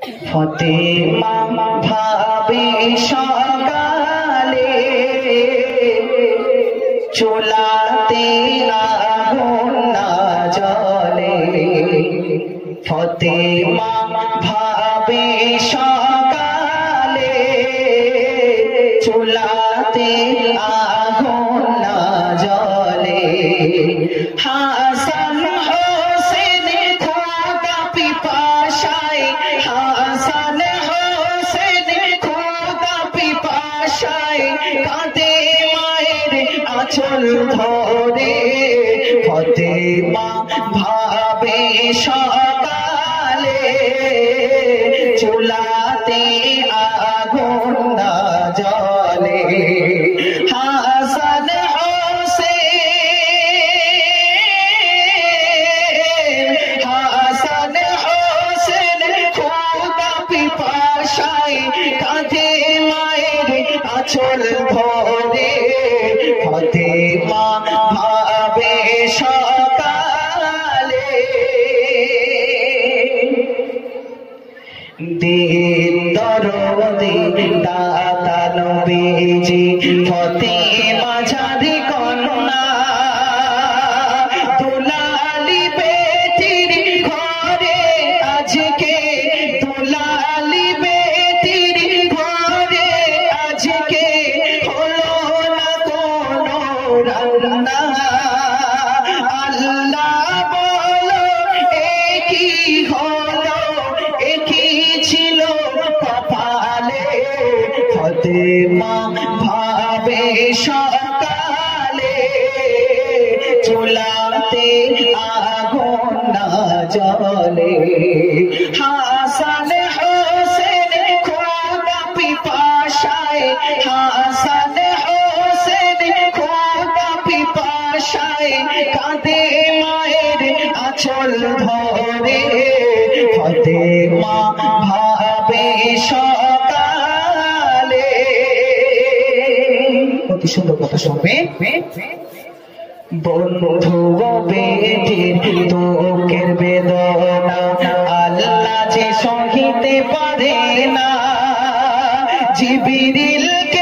ফতেমা ভাবে সকালে চুলাতে আগুন না জ্বলে। ফতেমা ভাবে সকালে চুলাতে আগুন না জ্বলে। হাসান হোসেন খোদা পিপাসায়, হাসান হোসেন খোদা পিপাসায় কাঁদে মায়ের আঁচল ধরে। ফতেমা ভাবে সকালে চুলাতে আগুন না জ্বলে। হাসান হাসান হোসেন খোদা পিপাসায় কাঁধে মায়ের আঁচল ধরে। ফতেমা ভাবে সকালে দিন দরদে দাতা নবীজি ফতেমা ঝাড়ি কন্যা। দুলালি বেটির ঘরে আজকে, দুলালি বেটির ঘরে আজকে হলো না কোনো রান্না। আল্লাহ বলো কি হলো, কি ছিল কপালে। ফতেমা ভাবে সকালে চুলাতে আগুন না জ্বলে। হাসান হোসেন খোদা পিপাসায়, হাসান হোসেন খোদা পিপাসায় কাঁদে মায়ের আঁচল ধরে। ফতেমা ভাবে সকালে। অতি সুন্দর কথা শুনবে। বন্ধু বেটির দুঃখের বেদনা আল্লাহ যে সহিতে পারে না। জিবরিলকে